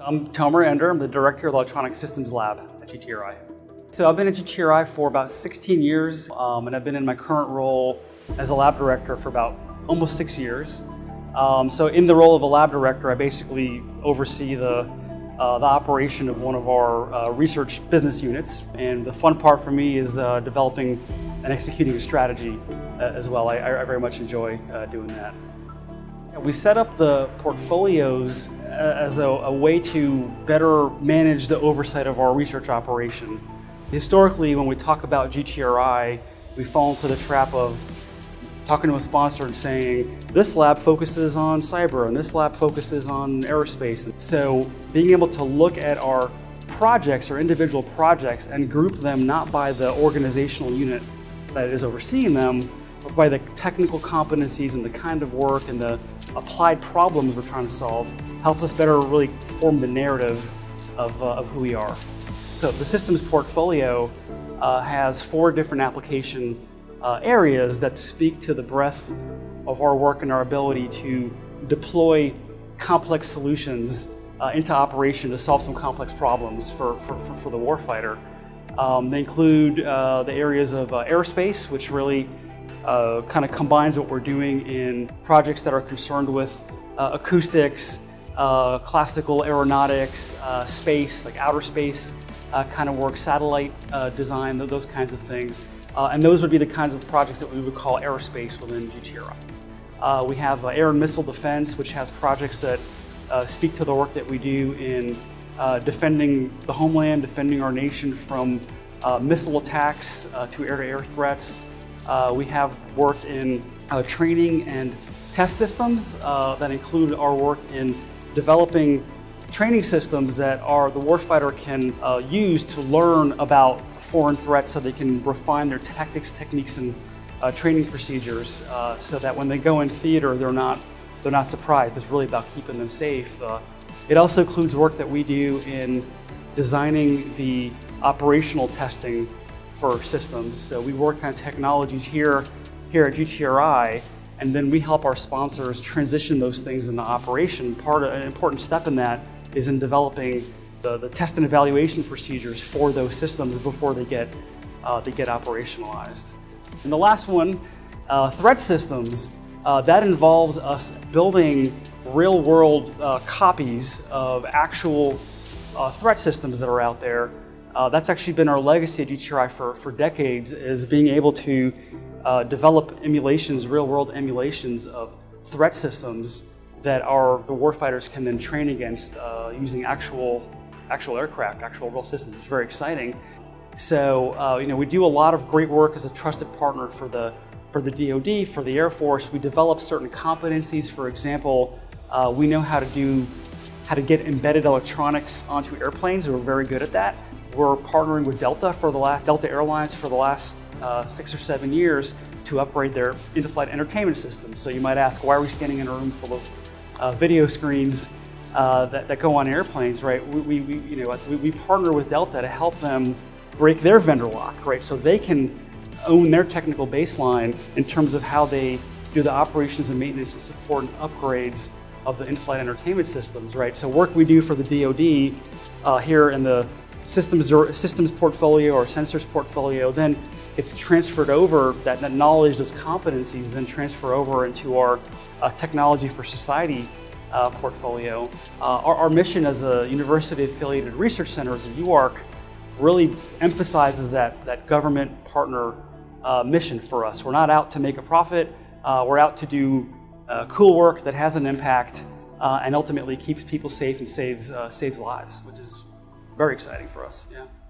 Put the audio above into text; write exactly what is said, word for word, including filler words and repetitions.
I'm Tomer Ender. I'm the Director of the Electronic Systems Lab at G T R I. So I've been at G T R I for about sixteen years, um, and I've been in my current role as a lab director for about almost six years. Um, so in the role of a lab director, I basically oversee the, uh, the operation of one of our uh, research business units. And the fun part for me is uh, developing and executing a strategy uh, as well. I, I very much enjoy uh, doing that. We set up the portfolios as a, a way to better manage the oversight of our research operation. Historically, when we talk about G T R I, we fall into the trap of talking to a sponsor and saying, this lab focuses on cyber and this lab focuses on aerospace. So being able to look at our projects or individual projects and group them not by the organizational unit that is overseeing them, but by the technical competencies and the kind of work and the applied problems we're trying to solve, helps us better really form the narrative of, uh, of who we are. So the systems portfolio uh, has four different application uh, areas that speak to the breadth of our work and our ability to deploy complex solutions uh, into operation to solve some complex problems for, for, for, for the warfighter. Um, they include uh, the areas of uh, aerospace, which really uh, kind of combines what we're doing in projects that are concerned with uh, acoustics, uh, classical aeronautics, uh, space, like outer space uh, kind of work, satellite uh, design, those kinds of things. Uh, and those would be the kinds of projects that we would call aerospace within G T R I. Uh, we have uh, air and missile defense, which has projects that uh, speak to the work that we do in uh, defending the homeland, defending our nation from uh, missile attacks uh, to air-to-air threats. Uh, we have worked in uh, training and test systems uh, that include our work in developing training systems that are the warfighter can uh, use to learn about foreign threats so they can refine their tactics, techniques, and uh, training procedures uh, so that when they go in theater, they're not, they're not surprised. It's really about keeping them safe. Uh, it also includes work that we do in designing the operational testing for systems. So we work on technologies here, here at G T R I, and then we help our sponsors transition those things into operation. Part of, an important step in that is in developing the, the test and evaluation procedures for those systems before they get, uh, they get operationalized. And the last one, uh, threat systems, uh, that involves us building real-world uh, copies of actual uh, threat systems that are out there. Uh, that's actually been our legacy at G T R I for, for decades, is being able to uh, develop emulations, real-world emulations of threat systems that our the warfighters can then train against uh, using actual actual aircraft, actual real systems. It's very exciting. So uh, you know, we do a lot of great work as a trusted partner for the for the D O D, for the Air Force. We develop certain competencies. For example, uh, we know how to do how to get embedded electronics onto airplanes. We're very good at that. We're partnering with Delta for the last Delta Airlines for the last uh, six or seven years to upgrade their in-flight entertainment system. So you might ask, why are we standing in a room full of Uh, video screens uh, that, that go on airplanes, right? We, we, we you know, we, we partner with Delta to help them break their vendor lock, right? So they can own their technical baseline in terms of how they do the operations and maintenance and support and upgrades of the in-flight entertainment systems, right? So work we do for the D O D uh, here in the systems, systems portfolio or sensors portfolio, then it's transferred over, that, that knowledge, those competencies then transfer over into our uh, technology for society uh, portfolio. Uh, our, our mission as a university-affiliated research center, as a U A R C, really emphasizes that, that government partner uh, mission for us. We're not out to make a profit, uh, we're out to do uh, cool work that has an impact uh, and ultimately keeps people safe and saves, uh, saves lives, which is very exciting for us. Yeah.